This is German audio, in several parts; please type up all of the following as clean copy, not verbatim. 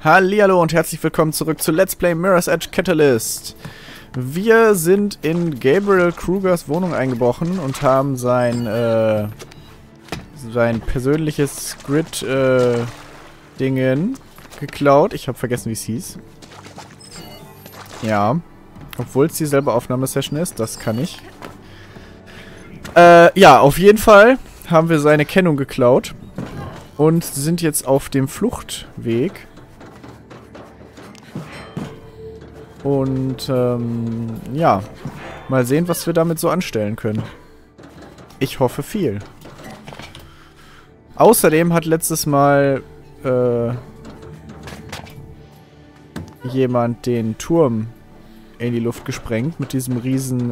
Hallihallo und herzlich willkommen zurück zu Let's Play Mirror's Edge Catalyst. Wir sind in Gabriel Krugers Wohnung eingebrochen und haben sein persönliches Grid-Dingen geklaut. Ich habe vergessen, wie es hieß. Ja. Obwohl es dieselbe Aufnahmesession ist, das kann ich. Ja, auf jeden Fall haben wir seine Kennung geklaut und sind jetzt auf dem Fluchtweg. Und, ja. Mal sehen, was wir damit so anstellen können. Ich hoffe viel. Außerdem hat letztes Mal, jemand den Turm in die Luft gesprengt mit diesem riesen,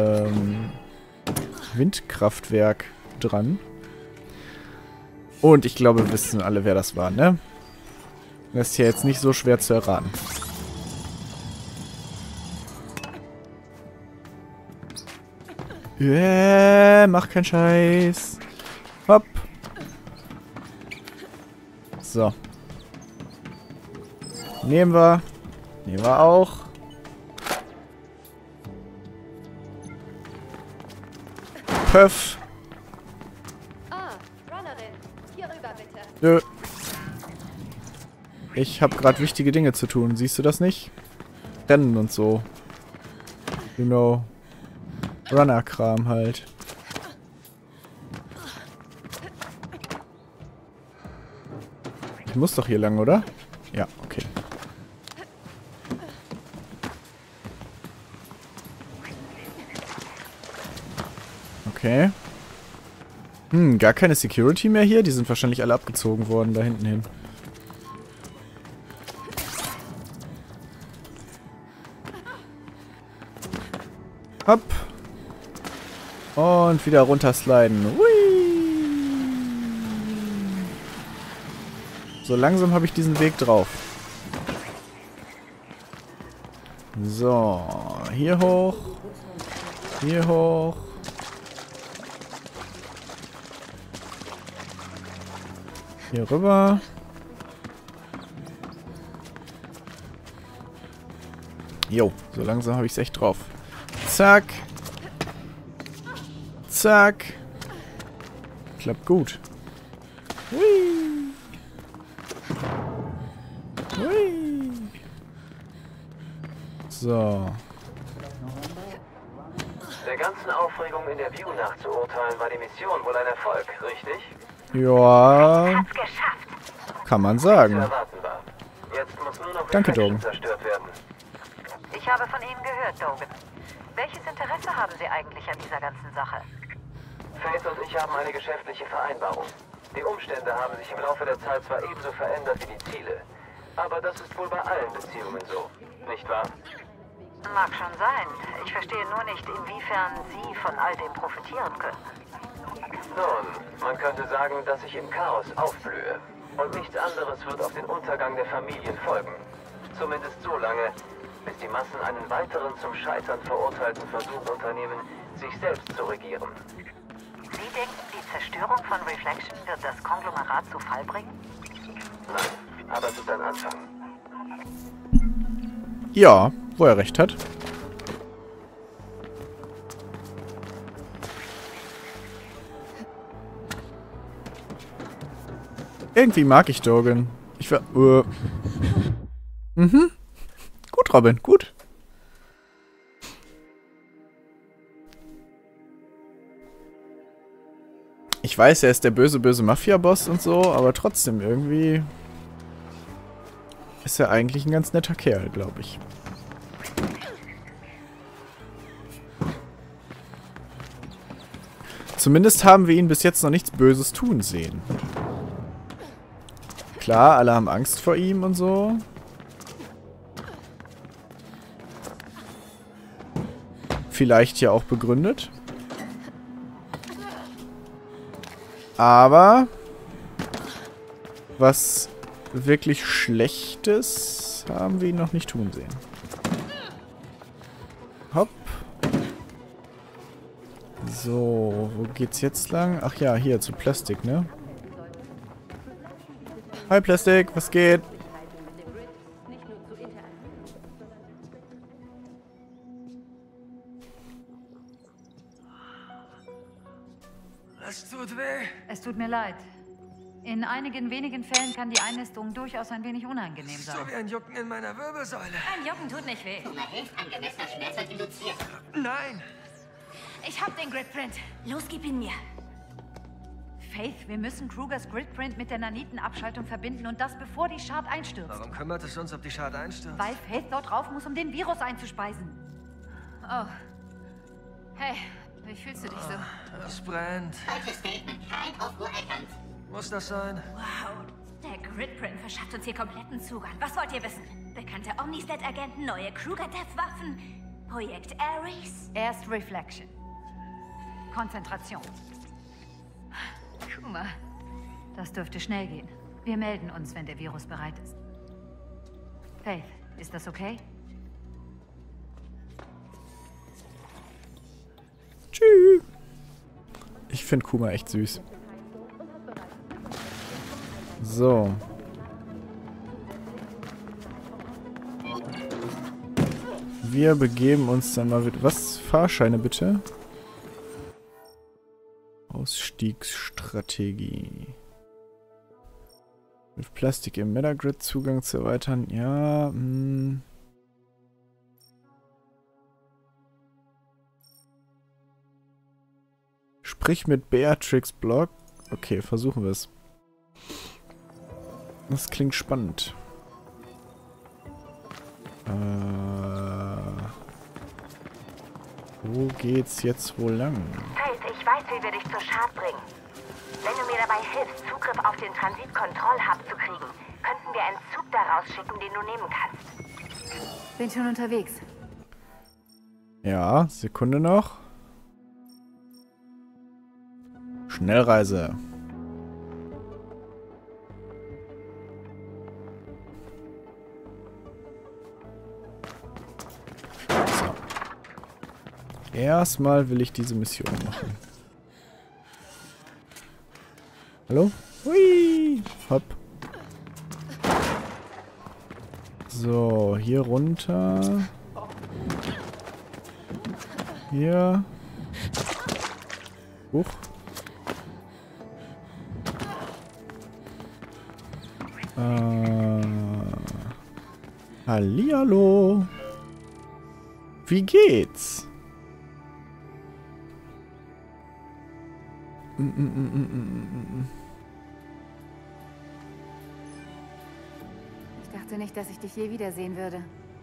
Windkraftwerk dran. Und ich glaube, wir wissen alle, wer das war, ne? Das ist ja jetzt nicht so schwer zu erraten. Mach keinen Scheiß. Hopp. So. Nehmen wir. Nehmen wir auch. Pöff. Nö. Ich habe gerade wichtige Dinge zu tun. Siehst du das nicht? Rennen und so. You know. Runner-Kram halt. Ich muss doch hier lang, oder? Ja, okay. Okay. Gar keine Security mehr hier? Die sind wahrscheinlich alle abgezogen worden, da hinten hin. Hopp. Und wieder runtersliden. Hui. So langsam habe ich diesen Weg drauf. So, hier hoch. Hier hoch. Hier rüber. Jo, so langsam habe ich es echt drauf. Zack. Zack. Klappt gut. Hui. Hui. So. Der ganzen Aufregung in der View nach zu urteilen, war die Mission wohl ein Erfolg, richtig? Ja. Kann man sagen. Jetzt muss nur noch Danke, Dogen. zerstört werden. Ich habe von Ihnen gehört, Dogen. Welches Interesse haben Sie eigentlich an dieser ganzen Sache? Faith und ich haben eine geschäftliche Vereinbarung. Die Umstände haben sich im Laufe der Zeit zwar ebenso verändert wie die Ziele, aber das ist wohl bei allen Beziehungen so, nicht wahr? Mag schon sein. Ich verstehe nur nicht, inwiefern Sie von all dem profitieren können. Nun, man könnte sagen, dass ich im Chaos aufblühe. Und nichts anderes wird auf den Untergang der Familien folgen. Zumindest so lange, bis die Massen einen weiteren zum Scheitern verurteilten Versuch unternehmen, sich selbst zu regieren. Sie denken, die Zerstörung von Reflection wird das Konglomerat zu Fall bringen? Nein, aber es ist ein Anfang. Ja, wo er recht hat. Irgendwie mag ich Dogen. Ich war... Gut, Robin, gut. Ich weiß, er ist der böse Mafia-Boss und so, aber trotzdem irgendwie... ist er eigentlich ein ganz netter Kerl, glaube ich. Zumindest haben wir ihn bis jetzt noch nichts Böses tun sehen. Klar, alle haben Angst vor ihm und so. Vielleicht ja auch begründet. Aber was wirklich Schlechtes haben wir ihn noch nicht tun sehen. Hopp. So, wo geht's jetzt lang? Ach ja, hier zu Plastik, ne? Hi Plastik, was geht? tut mir leid. In einigen wenigen Fällen kann die Einnistung durchaus ein wenig unangenehm sein. So wie ein Jucken in meiner Wirbelsäule. Ein Jucken tut nicht weh. Kummer hilft, ein gemessener Schmerz wird induziert. Nein! Ich hab den Gridprint. Los, gib ihn mir. Faith, wir müssen Krugers Gridprint mit der Nanitenabschaltung verbinden und das bevor die Shard einstürzt. Warum kümmert es uns, ob die Schade einstürzt? Weil Faith dort drauf muss, um den Virus einzuspeisen. Oh. Hey, wie fühlst du dich so? Es brennt. Falsches Statement. Vereinaufruhr erkannt. Muss das sein? Wow, der Gridprint verschafft uns hier kompletten Zugang. Was wollt ihr wissen? Bekannte Omnistat-Agenten, neue Kruger-Dev-Waffen, Projekt Ares? Erst Reflection. Konzentration. Guck mal, das dürfte schnell gehen. Wir melden uns, wenn der Virus bereit ist. Faith, ist das okay? Tschüss. Ich finde Kuma echt süß. So. Wir begeben uns dann mal wieder... Was? Fahrscheine bitte? Ausstiegsstrategie. Mit Plastik im Metagrid Zugang zu erweitern. Ja, Sprich mit Beatrix Block. Okay, versuchen wir es. Das klingt spannend. Wo geht's jetzt wohl lang? Faith, ich weiß, wie wir dich zur Shard bringen. Wenn du mir dabei hilfst, Zugriff auf den Transit-Kontroll-Hub zu kriegen, könnten wir einen Zug daraus schicken, den du nehmen kannst. Bin schon unterwegs. Ja, Sekunde noch. Schnellreise. So. Erstmal will ich diese Mission machen. Hallo? Hui! Hopp. So, hier runter. Hier. Huch. Hallihallo. Wie geht's? Ich dachte nicht, dass ich dich je wiedersehen würde.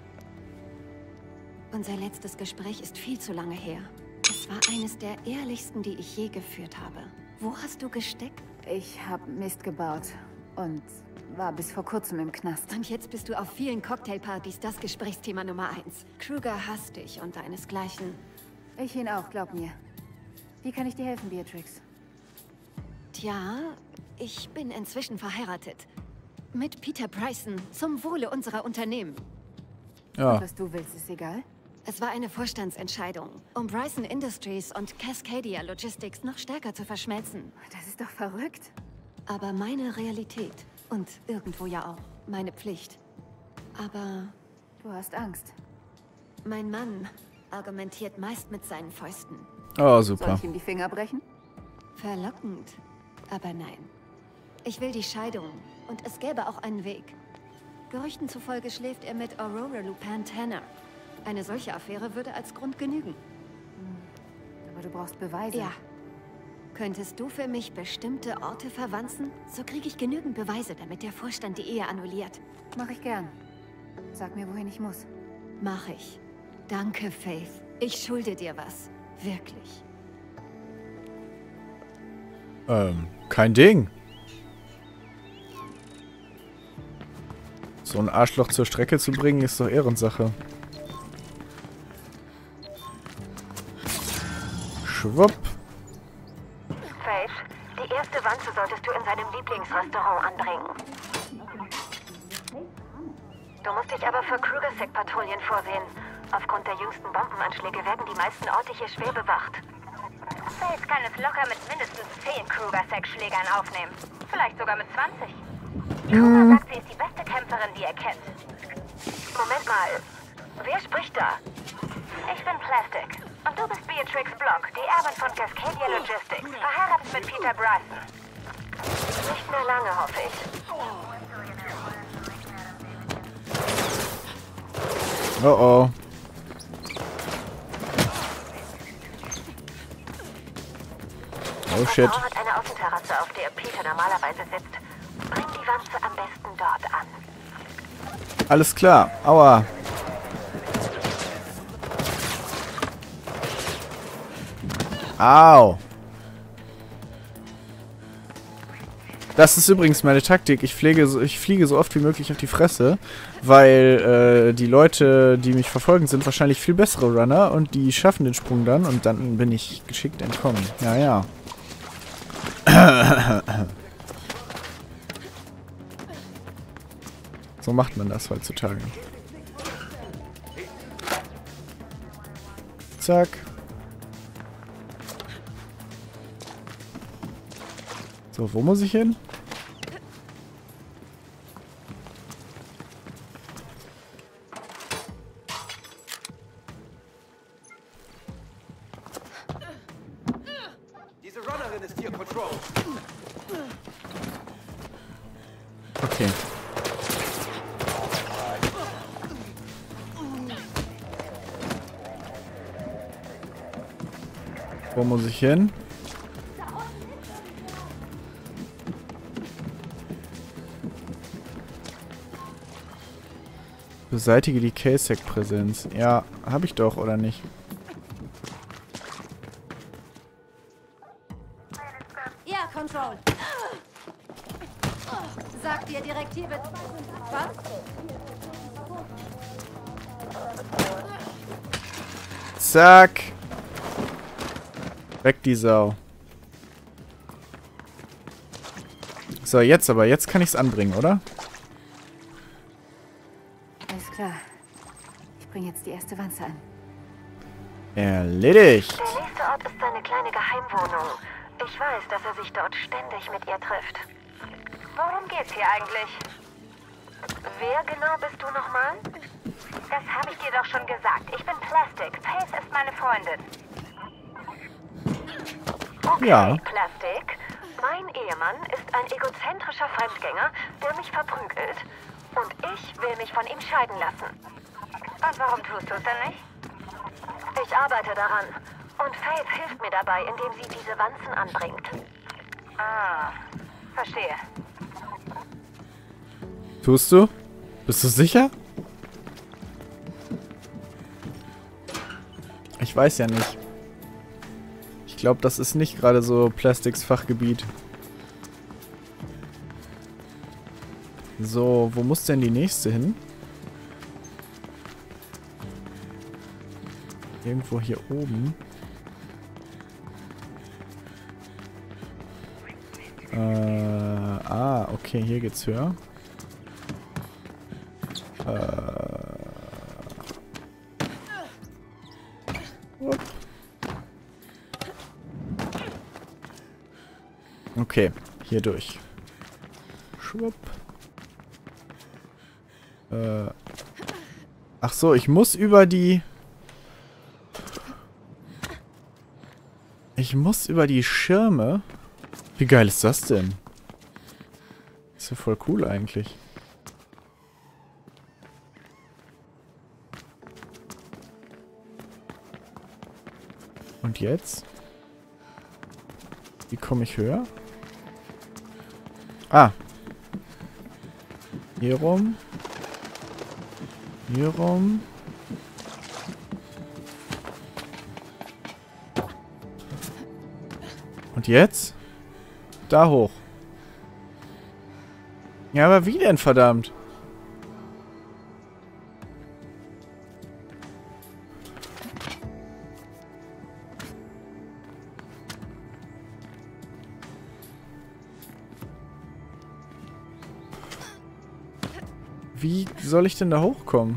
Unser letztes Gespräch ist viel zu lange her. Es war eines der ehrlichsten, die ich je geführt habe. Wo hast du gesteckt? Ich habe Mist gebaut und war bis vor kurzem im Knast. Und jetzt bist du auf vielen Cocktailpartys das Gesprächsthema Nummer 1. Kruger hasst dich und deinesgleichen. Ich ihn auch, glaub mir. Wie kann ich dir helfen, Beatrix? Tja, ich bin inzwischen verheiratet. Mit Peter Bryson, zum Wohle unserer Unternehmen. Ja. Was du willst, ist egal. Es war eine Vorstandsentscheidung, um Bryson Industries und Cascadia Logistics noch stärker zu verschmelzen. Das ist doch verrückt. Aber meine Realität und irgendwo ja auch meine Pflicht. Aber Du hast Angst. mein Mann argumentiert meist mit seinen Fäusten. Oh, Soll super. ich ihm die Finger brechen? Verlockend, aber nein. Ich will die Scheidung und es gäbe auch einen Weg. Gerüchten zufolge schläft er mit Aurora Lupin Tanner. Eine solche Affäre würde als Grund genügen. Aber du brauchst Beweise. Ja. Könntest du für mich bestimmte Orte verwanzen? So kriege ich genügend Beweise, damit der Vorstand die Ehe annulliert. Mach ich gern. Sag mir, wohin ich muss. Mach ich. Danke, Faith. Ich schulde dir was. Wirklich. Kein Ding. So ein Arschloch zur Strecke zu bringen, ist doch Ehrensache. Schwupp. Faith, die erste Wanze solltest du in seinem Lieblingsrestaurant anbringen. Du musst dich aber für Kruger-Sec-Patrouillen vorsehen. Aufgrund der jüngsten Bombenanschläge werden die meisten Orte hier schwer bewacht. Faith kann es locker mit mindestens 10 Kruger-Sec-Schlägern aufnehmen. Vielleicht sogar mit 20. Kruger sagt, sie ist die beste Kämpferin, die er kennt. Moment mal. Wer spricht da? Ich bin Plastic. Und du bist Beatrix Block, die Erbin von Cascadia Logistics, verheiratet mit Peter Bryson. Nicht mehr lange, hoffe ich. Oh oh. Oh shit. Frau hat eine Außenterrasse, auf der Peter normalerweise sitzt. Bring die Wanze am besten dort an. Alles klar. Aua. Au. Das ist übrigens meine Taktik. Ich fliege so oft wie möglich auf die Fresse, weil die Leute, die mich verfolgen, sind wahrscheinlich viel bessere Runner und die schaffen den Sprung dann und dann bin ich geschickt entkommen. Ja, ja. So macht man das heutzutage. Zack. So, wo muss ich hin? Diese Runnerin ist hier, Control. Okay. Wo muss ich hin? Beseitige die K-Sec-Präsenz. Ja, habe ich doch, oder nicht? Ja, Control. Sagt ihr Direktive. Was? Zack. Weg die Sau. So, jetzt aber. Jetzt kann ich es anbringen, oder? Alles klar. Ich bringe jetzt die erste Wanze an. Erledigt. Der nächste Ort ist seine kleine Geheimwohnung. Ich weiß, dass er sich dort ständig mit ihr trifft. Worum geht's hier eigentlich? Wer genau bist du nochmal? Das habe ich dir doch schon gesagt. Ich bin Plastic. Faith ist meine Freundin. Okay, Ja. Plastic. Mein Ehemann ist ein egozentrischer Fremdgänger, der mich verprügelt. Und ich will mich von ihm scheiden lassen. Und warum tust du es denn nicht? Ich arbeite daran. Und Faith hilft mir dabei, indem sie diese Wanzen anbringt. Ah, verstehe. Tust du? Bist du sicher? Ich weiß ja nicht. Ich glaube, das ist nicht gerade so Plastics Fachgebiet. So, wo muss denn die nächste hin? Irgendwo hier oben. Okay, hier geht's höher. Okay, hier durch. Schwupp. Ach so, ich muss über die... Ich muss über die Schirme... Wie geil ist das denn? Ist ja voll cool eigentlich. Und jetzt? Wie komme ich höher? Ah. Hier rum. Hier rum. Und jetzt? Da hoch. Ja, aber wie denn, verdammt? Wie soll ich denn da hochkommen?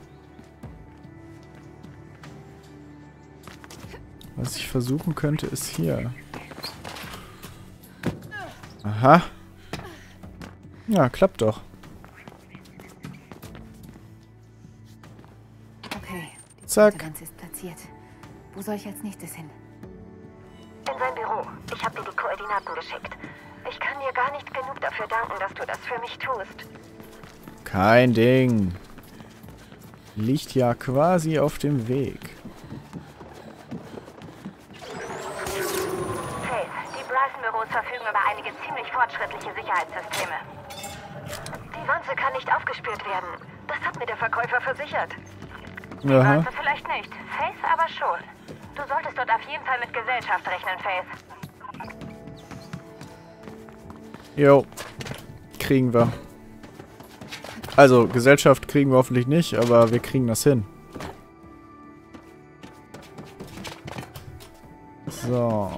Was ich versuchen könnte, ist hier. Aha. Ja, klappt doch. Okay. Die Zack. Wanze ist platziert. Wo soll ich als nächstes hin? In sein Büro. Ich habe dir die Koordinaten geschickt. Ich kann dir gar nicht genug dafür danken, dass du das für mich tust. Kein Ding. Liegt ja quasi auf dem Weg. Faith, die Bryson-Büros verfügen über einige ziemlich fortschrittliche Sicherheitssysteme. Die Wanze kann nicht aufgespürt werden. Das hat mir der Verkäufer versichert. Die Wanze vielleicht nicht, Faith aber schon. Du solltest dort auf jeden Fall mit Gesellschaft rechnen, Faith. Jo. Kriegen wir. Also, Gesellschaft kriegen wir hoffentlich nicht, aber wir kriegen das hin. So.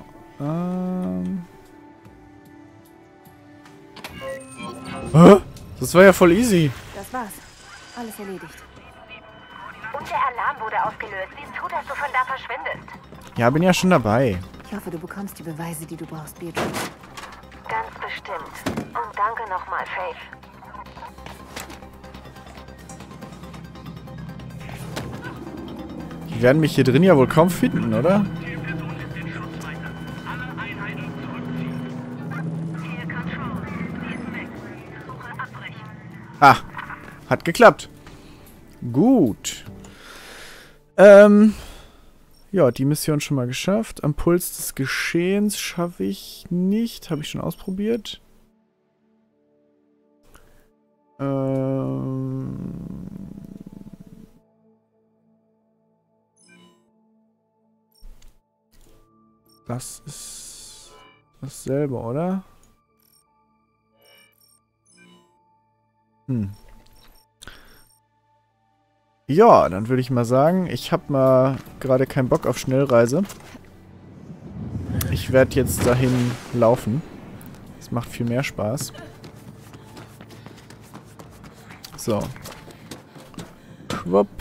Hä? Das war ja voll easy. Das war's. Alles erledigt. Und der Alarm wurde ausgelöst. Siehst du, dass du von da verschwindest? Ja, bin ja schon dabei. Ich hoffe, du bekommst die Beweise, die du brauchst, Beatrice. Ganz bestimmt. Und danke nochmal, Faith. Die werden mich hier drin ja wohl kaum finden, oder? Ah, hat geklappt. Gut. Ja, die Mission schon mal geschafft. Am Puls des Geschehens schaffe ich nicht. Habe ich schon ausprobiert. Das ist dasselbe, oder? Ja, dann würde ich mal sagen, ich habe mal gerade keinen Bock auf Schnellreise. Ich werde jetzt dahin laufen. Das macht viel mehr Spaß. So. Schwupp.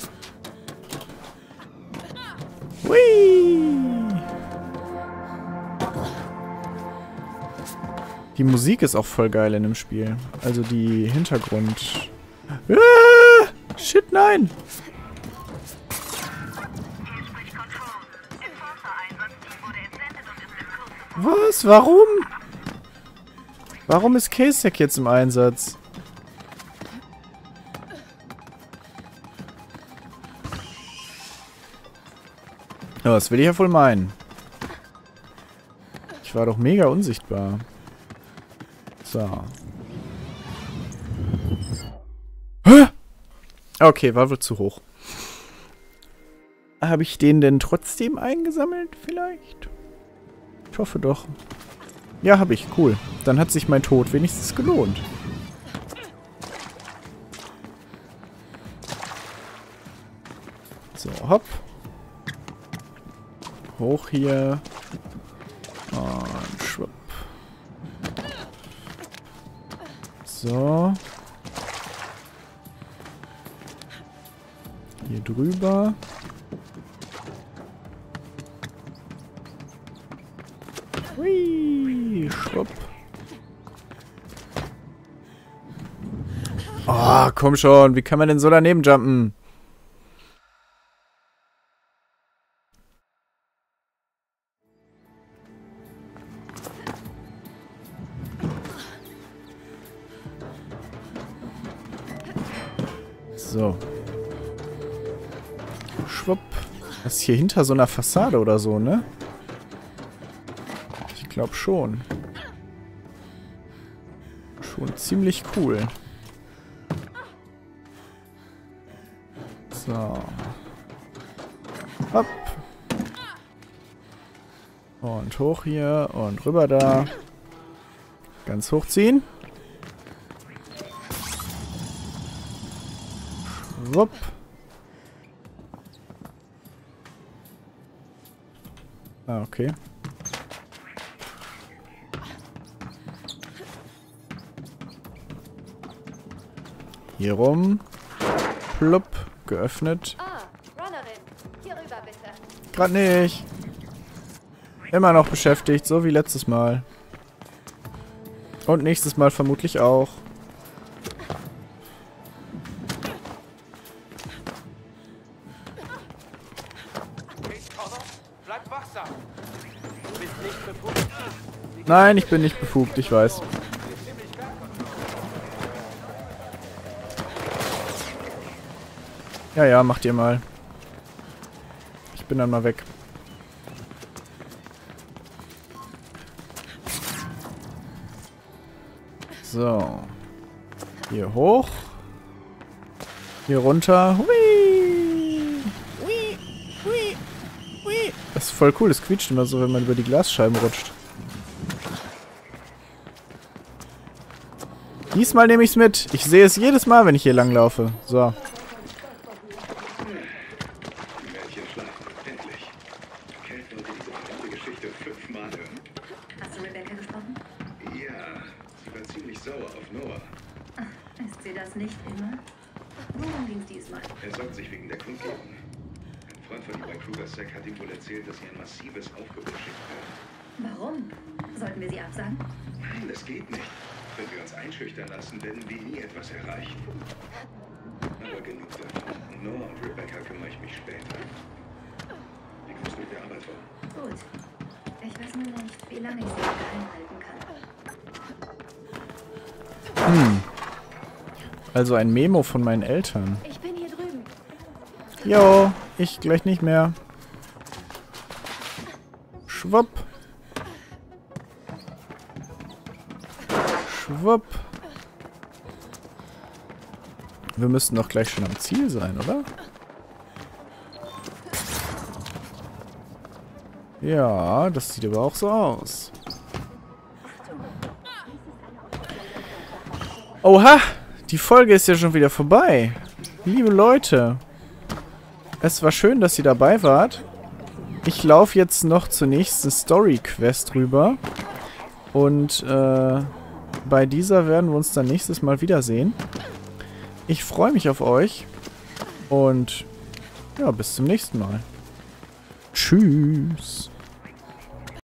Hui! Die Musik ist auch voll geil in dem Spiel. Also die Hintergrund... Shit, nein! Was? Warum? Warum ist Kasek jetzt im Einsatz? Ja, das will ich ja wohl meinen. Ich war doch mega unsichtbar. So. Hä? Okay, war wohl zu hoch. Habe ich den denn trotzdem eingesammelt, vielleicht? Ich hoffe doch. Ja, habe ich. Cool. Dann hat sich mein Tod wenigstens gelohnt. So, hopp. Hoch hier. Und schwupp. So. Hier drüber. Hui, schwupp. Oh, komm schon. Wie kann man denn so daneben jumpen? So. Schwupp. Das ist hier hinter so einer Fassade oder so, ne? Ich glaube schon. Schon ziemlich cool. So. Hopp. Und hoch hier und rüber da. Ganz hochziehen. Schwupp. Ah, okay. Hier rum. Plupp. Geöffnet. Ah, Runnerin. Hier rüber, bitte. Gerade nicht. Immer noch beschäftigt, so wie letztes Mal. Und nächstes Mal vermutlich auch. Bleib wachsam. Du bist nicht befugt. Nein, ich bin nicht befugt, ich weiß. Ja, ja, macht ihr mal. Ich bin dann mal weg. So. Hier hoch. Hier runter. Hui. Hui. Hui. Hui. Das ist voll cool. Das quietscht immer so, wenn man über die Glasscheiben rutscht. Diesmal nehme ich es mit. Ich sehe es jedes Mal, wenn ich hier lang laufe. So. Hast du Rebecca gesprochen? Ja, sie war ziemlich sauer auf Noah. Ist sie das nicht immer? Worum ging's diesmal? Er sorgt sich wegen der Kundgebung. Ein Freund von ihm bei Kruger's Sack hat ihm wohl erzählt, dass sie ein massives Aufgebot schickt werden. Warum? Sollten wir sie absagen? Nein, das geht nicht. Wenn wir uns einschüchtern lassen, werden wir nie etwas erreichen. Aber genug davon. Um Noah und Rebecca kümmere ich mich später. Wie kommst du mit der Arbeit vor? Gut. Ich weiß nur nicht, wie lange ich sie geheim halten kann. Also ein Memo von meinen Eltern. Ich bin hier drüben. Jo, ich gleich nicht mehr. Schwupp. Schwupp. Wir müssten doch gleich schon am Ziel sein, oder? Ja, das sieht aber auch so aus. Oha! Die Folge ist ja schon wieder vorbei. Liebe Leute. Es war schön, dass ihr dabei wart. Ich laufe jetzt noch zur nächsten Story-Quest rüber. Und bei dieser werden wir uns dann nächstes Mal wiedersehen. Ich freue mich auf euch. Und ja, bis zum nächsten Mal. Tschüss.